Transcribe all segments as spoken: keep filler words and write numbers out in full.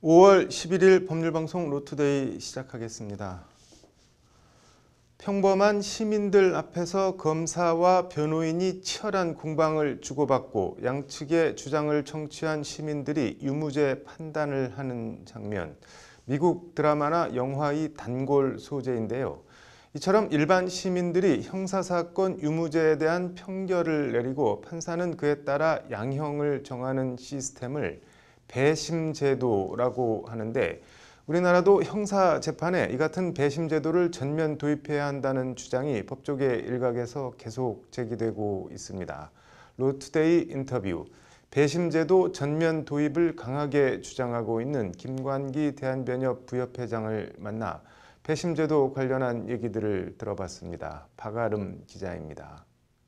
오월 십일일 법률방송 로투데이 시작하겠습니다. 평범한 시민들 앞에서 검사와 변호인이 치열한 공방을 주고받고 양측의 주장을 청취한 시민들이 유무죄 판단을 하는 장면, 미국 드라마나 영화의 단골 소재인데요. 이처럼 일반 시민들이 형사사건 유무죄에 대한 평결을 내리고 판사는 그에 따라 양형을 정하는 시스템을 배심제도라고 하는데, 우리나라도 형사재판에 이 같은 배심제도를 전면 도입해야 한다는 주장이 법조계 일각에서 계속 제기되고 있습니다. 로투데이 인터뷰, 배심제도 전면 도입을 강하게 주장하고 있는 김관기 대한변협 부협회장을 만나 배심제도 관련한 얘기들을 들어봤습니다. 박아름 기자입니다.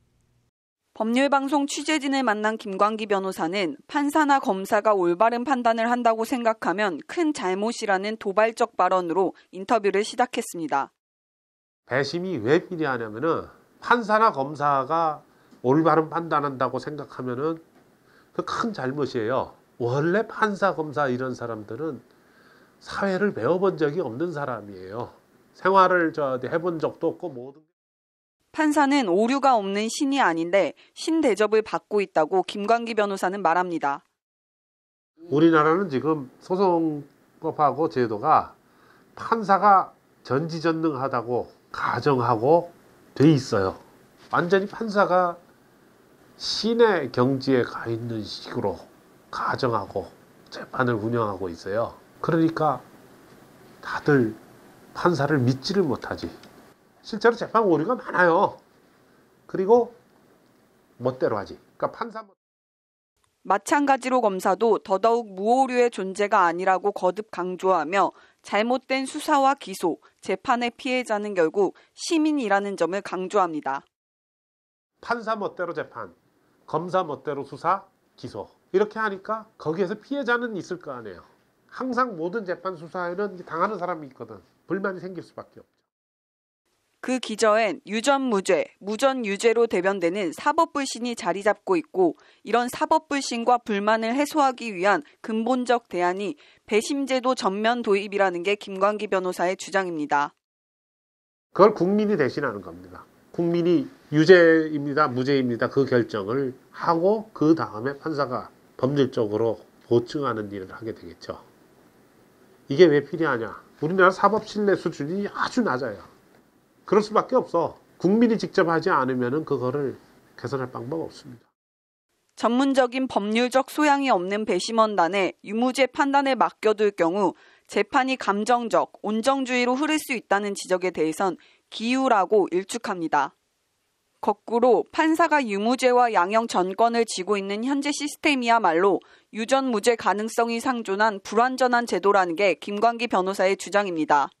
법률방송 취재진을 만난 김관기 변호사는 판사나 검사가 올바른 판단을 한다고 생각하면 큰 잘못이라는 도발적 발언으로 인터뷰를 시작했습니다. 배심이 왜 필요하냐면은 판사나 검사가 올바른 판단한다고 생각하면은 그 큰 잘못이에요. 원래 판사, 검사 이런 사람들은 사회를 배워본 적이 없는 사람이에요. 생활을 저 해본 적도 없고 모든. 판사는 오류가 없는 신이 아닌데 신 대접을 받고 있다고 김관기 변호사는 말합니다. 우리나라는 지금 소송법하고 제도가 판사가 전지전능하다고 가정하고 돼 있어요. 완전히 판사가 신의 경지에 가 있는 식으로 가정하고 재판을 운영하고 있어요. 그러니까 다들 판사를 믿지를 못하지. 실제로 재판 오류가 많아요. 그리고 멋대로 하지. 그러니까 판사 마찬가지로 검사도 더더욱 무오류의 존재가 아니라고 거듭 강조하며 잘못된 수사와 기소, 재판의 피해자는 결국 시민이라는 점을 강조합니다. 판사 멋대로 재판, 검사 멋대로 수사, 기소 이렇게 하니까 거기에서 피해자는 있을 거 아니에요. 항상 모든 재판 수사에는 당하는 사람이 있거든. 불만이 생길 수밖에 없죠. 그 기저엔 유전무죄, 무전유죄로 대변되는 사법불신이 자리 잡고 있고, 이런 사법불신과 불만을 해소하기 위한 근본적 대안이 배심제도 전면 도입이라는 게 김관기 변호사의 주장입니다. 그걸 국민이 대신하는 겁니다. 국민이 유죄입니다, 무죄입니다 그 결정을 하고 그 다음에 판사가 법률적으로 보증하는 일을 하게 되겠죠. 이게 왜 필요하냐? 우리나라 사법 신뢰 수준이 아주 낮아요. 그럴 수밖에 없어. 국민이 직접 하지 않으면 그거를 개선할 방법 없습니다. 전문적인 법률적 소양이 없는 배심원단에 유무죄 판단을 맡겨둘 경우 재판이 감정적, 온정주의로 흐를 수 있다는 지적에 대해선 기우라고 일축합니다. 거꾸로 판사가 유무죄와 양형 전권을 쥐고 있는 현재 시스템이야말로 유전무죄 가능성이 상존한 불완전한 제도라는 게 김관기 변호사의 주장입니다.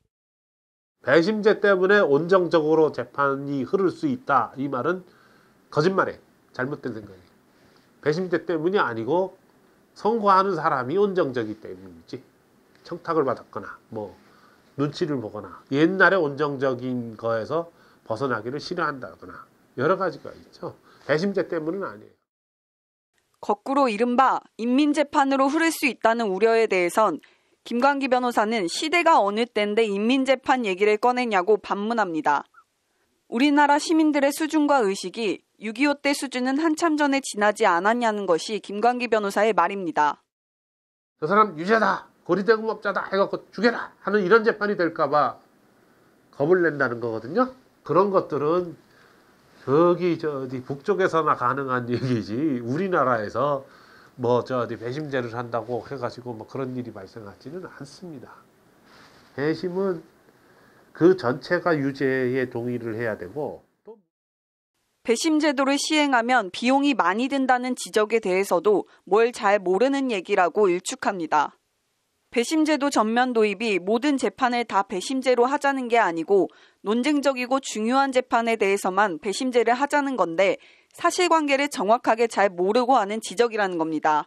배심제 때문에 온정적으로 재판이 흐를 수 있다. 이 말은 거짓말이에요. 잘못된 생각이에요. 배심제 때문이 아니고 선고하는 사람이 온정적이기 때문이지. 청탁을 받았거나 뭐 눈치를 보거나 옛날에 온정적인 거에서 벗어나기를 싫어한다거나 여러 가지가 있죠. 배심제 때문은 아니에요. 거꾸로 이른바 인민재판으로 흐를 수 있다는 우려에 대해선 김관기 변호사는 시대가 어느 때인데 인민재판 얘기를 꺼내냐고 반문합니다. 우리나라 시민들의 수준과 의식이 육이오 때 수준은 한참 전에 지나지 않았냐는 것이 김관기 변호사의 말입니다. 저 사람 유죄다, 고리대금업자다 해갖고 죽여라 하는 이런 재판이 될까봐 겁을 낸다는 거거든요. 그런 것들은 저기 저 어디 북쪽에서나 가능한 얘기지 우리나라에서 뭐 저 어디 배심제를 한다고 해가지고 뭐 그런 일이 발생하지는 않습니다. 배심은 그 전체가 유죄에 동의를 해야 되고, 또 배심제도를 시행하면 비용이 많이 든다는 지적에 대해서도 뭘 잘 모르는 얘기라고 일축합니다. 배심제도 전면 도입이 모든 재판을 다 배심제로 하자는 게 아니고 논쟁적이고 중요한 재판에 대해서만 배심제를 하자는 건데 사실관계를 정확하게 잘 모르고 하는 지적이라는 겁니다.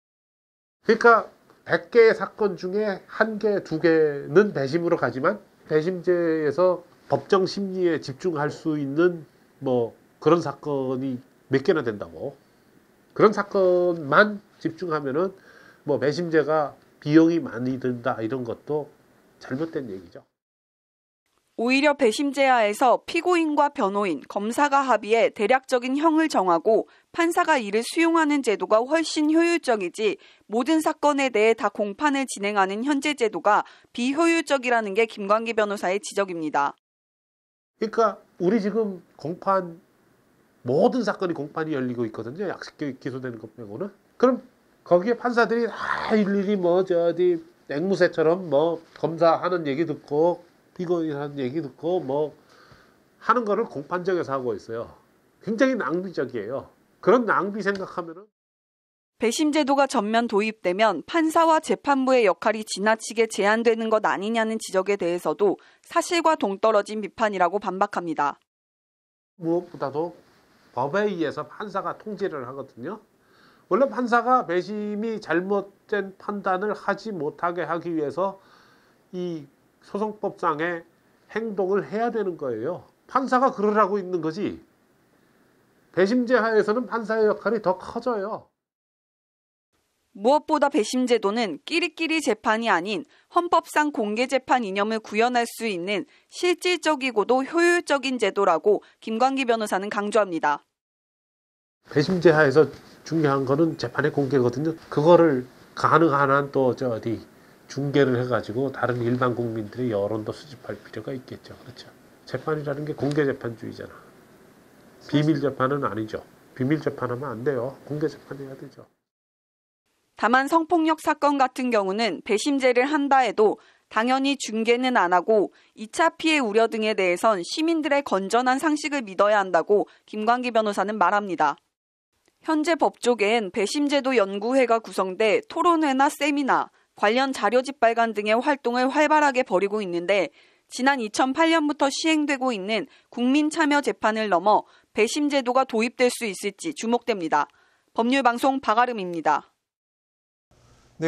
그러니까 백 개의 사건 중에 한 개, 두 개는 배심으로 가지만 배심제에서 법정 심리에 집중할 수 있는 뭐 그런 사건이 몇 개나 된다고. 그런 사건만 집중하면은 뭐 배심제가 비용이 많이 든다 이런 것도 잘못된 얘기죠. 오히려 배심제하에서 피고인과 변호인, 검사가 합의해 대략적인 형을 정하고 판사가 이를 수용하는 제도가 훨씬 효율적이지 모든 사건에 대해 다 공판을 진행하는 현재 제도가 비효율적이라는 게 김광기 변호사의 지적입니다. 그러니까 우리 지금 공판 모든 사건이 공판이 열리고 있거든요. 약식 기소되는 것 빼고는. 그럼 거기에 판사들이 다 일일이 뭐 저 어디 앵무새처럼 뭐 검사하는 얘기 듣고 피고인 하는 얘기 듣고 뭐 하는 거를 공판장에서 하고 있어요. 굉장히 낭비적이에요. 그런 낭비 생각하면은 배심 제도가 전면 도입되면 판사와 재판부의 역할이 지나치게 제한되는 것 아니냐는 지적에 대해서도 사실과 동떨어진 비판이라고 반박합니다. 무엇보다도 법에 의해서 판사가 통제를 하거든요. 원래 판사가 배심이 잘못된 판단을 하지 못하게 하기 위해서 이 소송법상의 행동을 해야 되는 거예요. 판사가 그러라고 있는 거지. 배심제 하에서는 판사의 역할이 더 커져요. 무엇보다 배심 제도는 끼리끼리 재판이 아닌 헌법상 공개재판 이념을 구현할 수 있는 실질적이고도 효율적인 제도라고 김광기 변호사는 강조합니다. 배심제 하에서 중요한 거는 재판의 공개거든요. 그거를 가능한 한 또 저 어디 중계를 해가지고 다른 일반 국민들의 여론도 수집할 필요가 있겠죠. 그렇죠. 재판이라는 게 공개 재판주의잖아. 비밀 재판은 아니죠. 비밀 재판하면 안 돼요. 공개 재판해야 되죠. 다만 성폭력 사건 같은 경우는 배심제를 한다 해도 당연히 중계는 안 하고 이 차 피해 우려 등에 대해선 시민들의 건전한 상식을 믿어야 한다고 김광기 변호사는 말합니다. 현재 법조계엔 배심제도 연구회가 구성돼 토론회나 세미나, 관련 자료집 발간 등의 활동을 활발하게 벌이고 있는데 지난 이천팔 년부터 시행되고 있는 국민참여재판을 넘어 배심제도가 도입될 수 있을지 주목됩니다. 법률방송 박아름입니다. 네,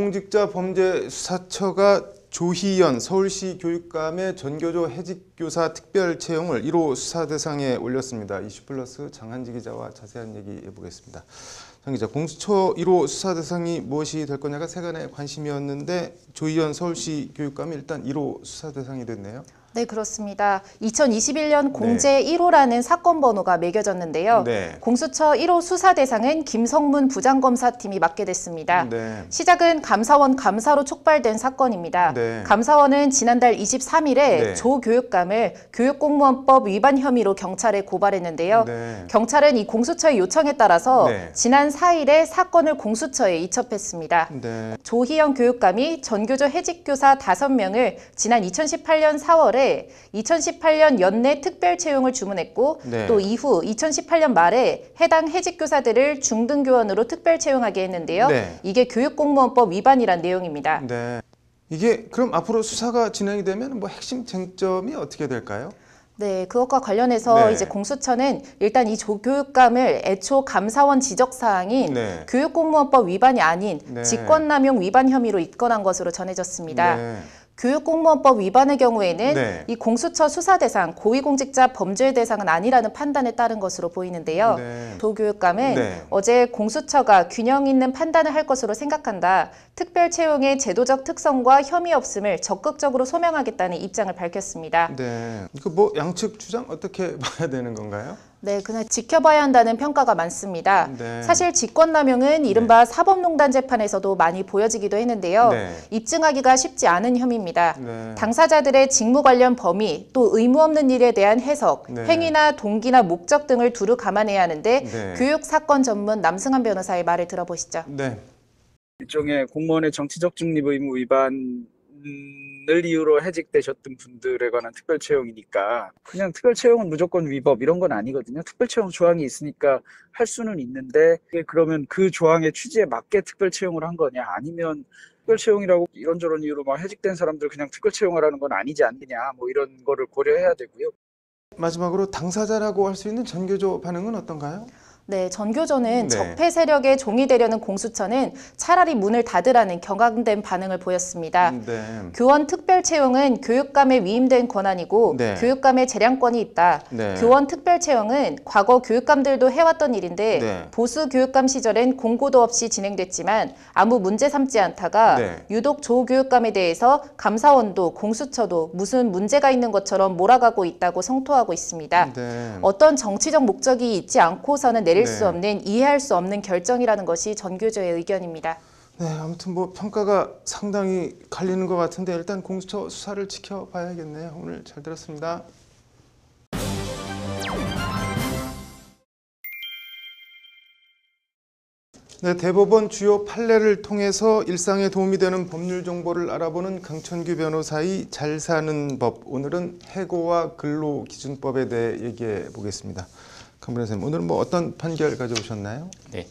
고위공직자범죄수사처가 조희연 서울시 교육감의 전교조 해직교사 특별 채용을 일 호 수사 대상에 올렸습니다. 이슈플러스 장한지 기자와 자세한 얘기 해보겠습니다. 장 기자, 공수처 일 호 수사 대상이 무엇이 될 거냐가 세간의 관심이었는데 조희연 서울시 교육감이 일단 일 호 수사 대상이 됐네요. 네, 그렇습니다. 이천이십일 년 공제 일 호라는 사건 번호가 매겨졌는데요. 네. 공수처 일 호 수사 대상은 김성문 부장검사팀이 맡게 됐습니다. 네. 시작은 감사원 감사로 촉발된 사건입니다. 네. 감사원은 지난달 이십삼 일에 네. 조 교육감을 교육공무원법 위반 혐의로 경찰에 고발했는데요. 네. 경찰은 이 공수처의 요청에 따라서 네. 지난 사 일에 사건을 공수처에 이첩했습니다. 네. 조희연 교육감이 전교조 해직교사 다섯 명을 지난 이천십팔 년 사월에 이천십팔 년 연내 특별 채용을 주문했고 네. 또 이후 이천십팔 년 말에 해당 해직교사들을 중등교원으로 특별 채용하게 했는데요. 네. 이게 교육공무원법 위반이란 내용입니다. 네. 이게 그럼 앞으로 수사가 진행이 되면 뭐 핵심 쟁점이 어떻게 될까요? 네, 그것과 관련해서 네. 이제 공수처는 일단 이 조교육감을 애초 감사원 지적 사항인 네. 교육공무원법 위반이 아닌 네. 직권남용 위반 혐의로 입건한 것으로 전해졌습니다. 네. 교육공무원법 위반의 경우에는 네. 이 공수처 수사 대상, 고위공직자 범죄 대상은 아니라는 판단에 따른 것으로 보이는데요. 네. 조 교육감은 네. 어제 공수처가 균형 있는 판단을 할 것으로 생각한다. 특별 채용의 제도적 특성과 혐의 없음을 적극적으로 소명하겠다는 입장을 밝혔습니다. 네. 이거 뭐 양측 주장 어떻게 봐야 되는 건가요? 네, 그날 지켜봐야 한다는 평가가 많습니다. 네. 사실 직권남용은 이른바 사법농단 재판에서도 많이 보여지기도 했는데요. 네. 입증하기가 쉽지 않은 혐의입니다. 네. 당사자들의 직무 관련 범위, 또 의무 없는 일에 대한 해석, 네. 행위나 동기나 목적 등을 두루 감안해야 하는데 네. 교육사건 전문 남승환 변호사의 말을 들어보시죠. 네. 일종의 공무원의 정치적 중립 의무 위반을 이유로 해직되셨던 분들에 관한 특별 채용이니까 그냥 특별 채용은 무조건 위법 이런 건 아니거든요. 특별 채용 조항이 있으니까 할 수는 있는데 그러면 그 조항의 취지에 맞게 특별 채용을 한 거냐 아니면 특별 채용이라고 이런저런 이유로 막 해직된 사람들 그냥 특별 채용하라는 건 아니지 않느냐 뭐 이런 거를 고려해야 되고요. 마지막으로 당사자라고 할 수 있는 전교조 반응은 어떤가요? 네, 전교조는 네. 적폐 세력의 종이 되려는 공수처는 차라리 문을 닫으라는 경각된 반응을 보였습니다. 네. 교원 특별 채용은 교육감에 위임된 권한이고 네. 교육감의 재량권이 있다. 네. 교원 특별 채용은 과거 교육감들도 해왔던 일인데 네. 보수 교육감 시절엔 공고도 없이 진행됐지만 아무 문제 삼지 않다가 네. 유독 조 교육감에 대해서 감사원도 공수처도 무슨 문제가 있는 것처럼 몰아가고 있다고 성토하고 있습니다. 네. 어떤 정치적 목적이 있지 않고서는 내릴 네. 수 없는, 이해할 수 없는 결정이라는 것이 전교조의 의견입니다. 네, 아무튼 뭐 평가가 상당히 갈리는 것 같은데 일단 공수처 수사를 지켜봐야겠네요. 오늘 잘 들었습니다. 네, 대법원 주요 판례를 통해서 일상에 도움이 되는 법률 정보를 알아보는 강천규 변호사의 잘 사는 법. 오늘은 해고와 근로기준법에 대해 얘기해 보겠습니다. 강 변호사님, 오늘은 뭐 어떤 판결 가져오셨나요? 네,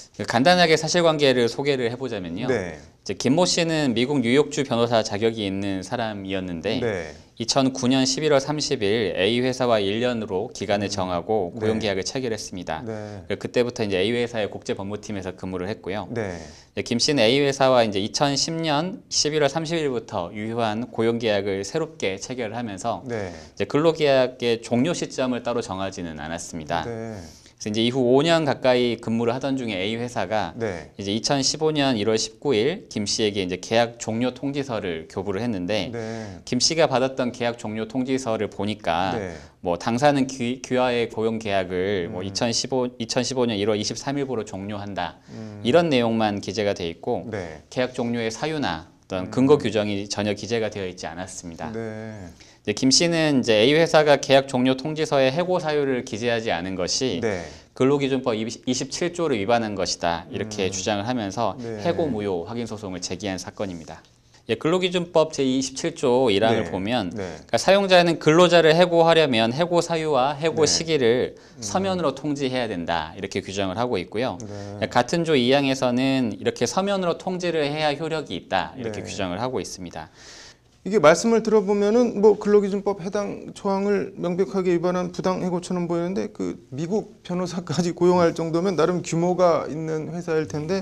간단하게 사실관계를 소개를 해보자면요. 네. 이제 김모 씨는 미국 뉴욕주 변호사 자격이 있는 사람이었는데 네. 이천구 년 십일월 삼십일 A 회사와 일 년으로 기간을 정하고 네. 고용계약을 체결했습니다. 네. 그때부터 이제 A 회사의 국제법무팀에서 근무를 했고요. 네. 김 씨는 A 회사와 이제 이천십 년 십일월 삼십일부터 유효한 고용계약을 새롭게 체결을 하면서 네. 이제 근로계약의 종료 시점을 따로 정하지는 않았습니다. 네. 그래서 이제 이후 오 년 가까이 근무를 하던 중에 A 회사가 네. 이제 이천십오 년 일월 십구일 김 씨에게 이제 계약 종료 통지서를 교부를 했는데 네. 김 씨가 받았던 계약 종료 통지서를 보니까 네. 뭐 당사는 귀, 귀화의 고용 계약을 음. 뭐 이천십오, 이천십오 년 일월 이십삼일부로 종료한다 음. 이런 내용만 기재가 돼 있고 네. 계약 종료의 사유나 어떤 음. 근거 규정이 전혀 기재가 되어 있지 않았습니다. 네. 이제 김 씨는 이제 A 회사가 계약 종료 통지서에 해고 사유를 기재하지 않은 것이 네. 근로기준법 이십칠 조를 위반한 것이다 이렇게 음. 주장을 하면서 네. 해고 무효 확인 소송을 제기한 사건입니다. 예, 근로기준법 제이십칠 조 일 항을 네. 보면 네. 그러니까 사용자는 근로자를 해고하려면 해고 사유와 해고 네. 시기를 서면으로 통지해야 된다 이렇게 규정을 하고 있고요. 네. 같은 조 이 항에서는 이렇게 서면으로 통지를 해야 효력이 있다 이렇게 네. 규정을 하고 있습니다. 이게 말씀을 들어보면은 뭐 근로기준법 해당 조항을 명백하게 위반한 부당해고처럼 보이는데 그 미국 변호사까지 고용할 정도면 나름 규모가 있는 회사일 텐데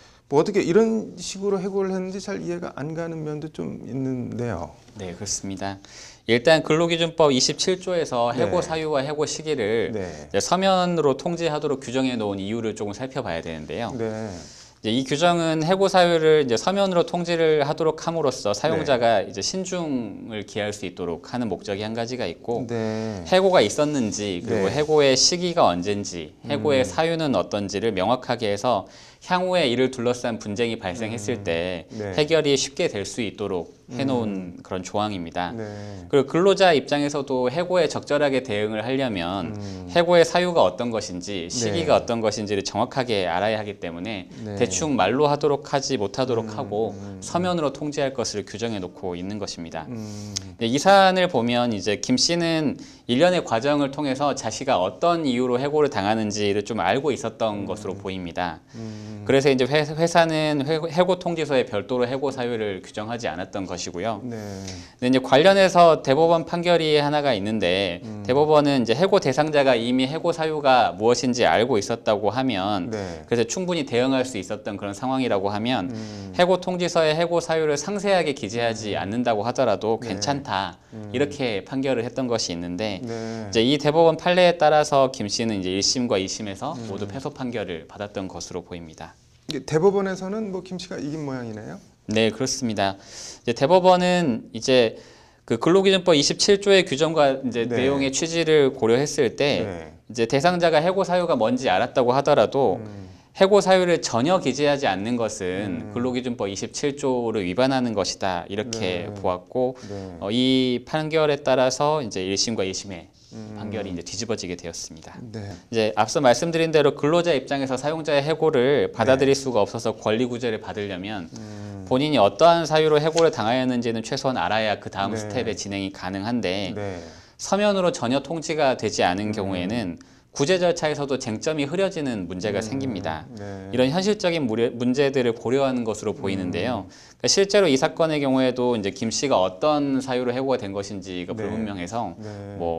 뭐 어떻게 이런 식으로 해고를 했는지 잘 이해가 안 가는 면도 좀 있는데요. 네, 그렇습니다. 일단 근로기준법 이십칠 조에서 해고 네. 사유와 해고 시기를 네. 이제 서면으로 통지하도록 규정해 놓은 이유를 조금 살펴봐야 되는데요. 네. 이제 이 규정은 해고 사유를 이제 서면으로 통지를 하도록 함으로써 사용자가 이제 신중을 기할 수 있도록 하는 목적이 한 가지가 있고 네. 해고가 있었는지 그리고 네. 해고의 시기가 언젠지 해고의 음. 사유는 어떤지를 명확하게 해서 향후에 이를 둘러싼 분쟁이 발생했을 때 네. 해결이 쉽게 될 수 있도록 해놓은 그런 조항입니다. 네. 그리고 근로자 입장에서도 해고에 적절하게 대응을 하려면 음. 해고의 사유가 어떤 것인지 시기가 네. 어떤 것인지를 정확하게 알아야 하기 때문에 네. 대충 말로 하도록 하지 못하도록 음, 하고 음, 서면으로 통지할 것을 규정해 놓고 있는 것입니다. 음. 네, 이 사안을 보면 이제 김 씨는 일련의 과정을 통해서 자신가 어떤 이유로 해고를 당하는지를 좀 알고 있었던 것으로 보입니다. 음. 그래서 이제 회, 회사는 회, 해고 통지서에 별도로 해고 사유를 규정하지 않았던 것이고요. 네. 근데 이제 관련해서 대법원 판결이 하나가 있는데 음. 대법원은 이제 해고 대상자가 이미 해고 사유가 무엇인지 알고 있었다고 하면 네. 그래서 충분히 대응할 수 있었던 그런 상황이라고 하면 음. 해고 통지서에 해고 사유를 상세하게 기재하지 않는다고 하더라도 네. 괜찮다 음. 이렇게 판결을 했던 것이 있는데 네. 이제 이 대법원 판례에 따라서 김 씨는 이제 일 심과 이 심에서 음. 모두 패소 판결을 받았던 것으로 보입니다. 이게 대법원에서는 뭐 김 씨가 이긴 모양이네요. 네, 그렇습니다. 이제 대법원은 이제 그 근로기준법 이십칠 조의 규정과 이제 네. 내용의 취지를 고려했을 때 네. 이제 대상자가 해고 사유가 뭔지 알았다고 하더라도 음. 해고 사유를 전혀 기재하지 않는 것은 음. 근로기준법 이십칠 조를 위반하는 것이다 이렇게 네. 보았고 네. 어, 이 판결에 따라서 이제 일 심과 이 심의 음. 판결이 이제 뒤집어지게 되었습니다. 네. 이제 앞서 말씀드린 대로 근로자 입장에서 사용자의 해고를 받아들일 수가 없어서 권리 구제를 받으려면 음. 본인이 어떠한 사유로 해고를 당하였는지는 최소한 알아야 그 다음 네. 스텝의 진행이 가능한데 네. 서면으로 전혀 통지가 되지 않은 음. 경우에는 구제 절차에서도 쟁점이 흐려지는 문제가 음. 생깁니다. 네. 이런 현실적인 무례- 문제들을 고려하는 것으로 보이는데요. 그러니까 실제로 이 사건의 경우에도 이제 김 씨가 어떤 사유로 해고가 된 것인지가 네. 불분명해서 네. 뭐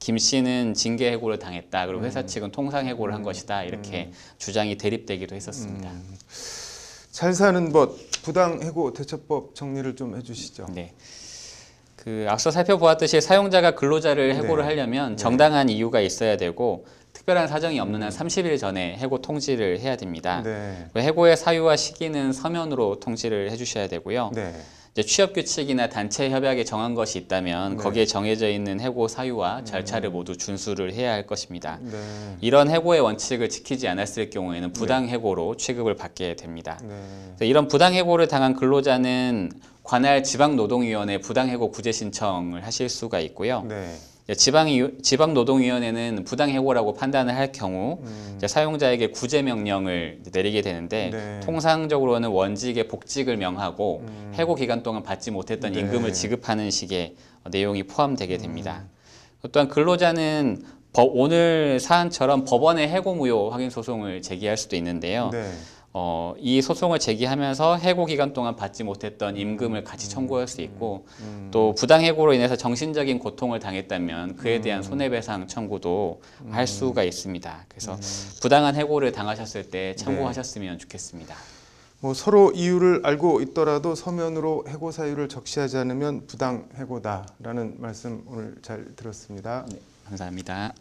김 씨는 징계 해고를 당했다. 그리고 회사 음. 측은 통상 해고를 한 음. 것이다. 이렇게 음. 주장이 대립되기도 했었습니다. 음. 잘 사는 법 부당 해고 대처법 정리를 좀 해주시죠. 네. 그 앞서 살펴보았듯이 사용자가 근로자를 해고를 네. 하려면 네. 정당한 이유가 있어야 되고 특별한 사정이 없는 한 삼십 일 전에 해고 통지를 해야 됩니다. 네. 그 해고의 사유와 시기는 서면으로 통지를 해주셔야 되고요. 네. 이제 취업 규칙이나 단체 협약에 정한 것이 있다면 네. 거기에 정해져 있는 해고 사유와 절차를 모두 준수를 해야 할 것입니다. 네. 이런 해고의 원칙을 지키지 않았을 경우에는 부당 해고로 취급을 받게 됩니다. 네. 그래서 이런 부당 해고를 당한 근로자는 관할 지방노동위원회 부당해고 구제 신청을 하실 수가 있고요. 네. 지방 지방노동위원회는 부당해고라고 판단을 할 경우 음. 이제 사용자에게 구제 명령을 내리게 되는데 네. 통상적으로는 원직의 복직을 명하고 음. 해고 기간 동안 받지 못했던 네. 임금을 지급하는 식의 내용이 포함되게 됩니다. 음. 또한 근로자는 법, 오늘 사안처럼 법원에 해고 무효 확인 소송을 제기할 수도 있는데요. 네. 어, 이 소송을 제기하면서 해고 기간 동안 받지 못했던 임금을 같이 청구할 수 있고 음. 또 부당해고로 인해서 정신적인 고통을 당했다면 그에 대한 손해배상 청구도 할 수가 있습니다. 그래서 부당한 해고를 당하셨을 때 참고하셨으면 좋겠습니다. 뭐 서로 이유를 알고 있더라도 서면으로 해고 사유를 적시하지 않으면 부당 해고다라는 말씀 오늘 잘 들었습니다. 네, 감사합니다.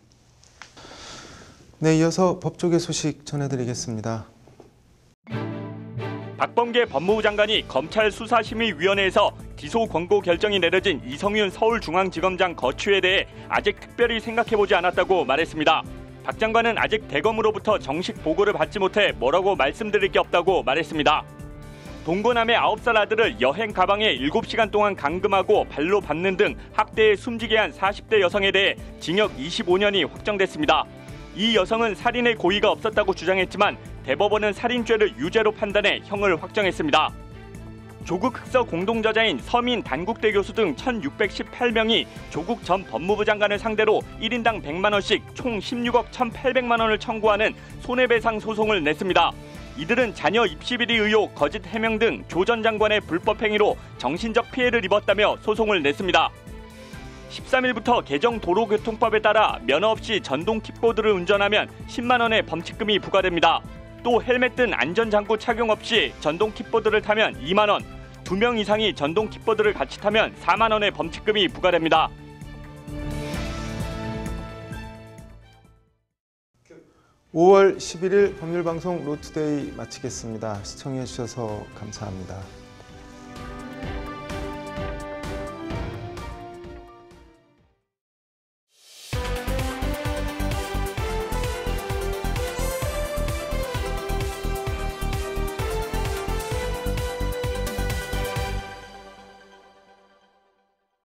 네, 이어서 법조계 소식 전해드리겠습니다. 박범계 법무부 장관이 검찰 수사심의위원회에서 기소 권고 결정이 내려진 이성윤 서울중앙지검장 거취에 대해 아직 특별히 생각해보지 않았다고 말했습니다. 박 장관은 아직 대검으로부터 정식 보고를 받지 못해 뭐라고 말씀드릴 게 없다고 말했습니다. 동거남의 아홉 살 아들을 여행 가방에 일곱 시간 동안 감금하고 발로 밟는 등 학대해 숨지게 한 사십 대 여성에 대해 징역 이십오 년이 확정됐습니다. 이 여성은 살인의 고의가 없었다고 주장했지만 대법원은 살인죄를 유죄로 판단해 형을 확정했습니다. 조국 흑서 공동저자인 서민 단국대 교수 등 천육백십팔 명이 조국 전 법무부 장관을 상대로 일 인당 백만 원씩 총 십육억 천팔백만 원을 청구하는 손해배상 소송을 냈습니다. 이들은 자녀 입시 비리 의혹, 거짓 해명 등 조 전 장관의 불법 행위로 정신적 피해를 입었다며 소송을 냈습니다. 십삼 일부터 개정 도로교통법에 따라 면허 없이 전동 킥보드를 운전하면 십만 원의 범칙금이 부과됩니다. 또 헬멧 등 안전장구 착용 없이 전동 킥보드를 타면 이만 원, 두 명 이상이 전동 킥보드를 같이 타면 사만 원의 범칙금이 부과됩니다. 오월 십일일 법률방송 로투데이 마치겠습니다. 시청해 주셔서 감사합니다.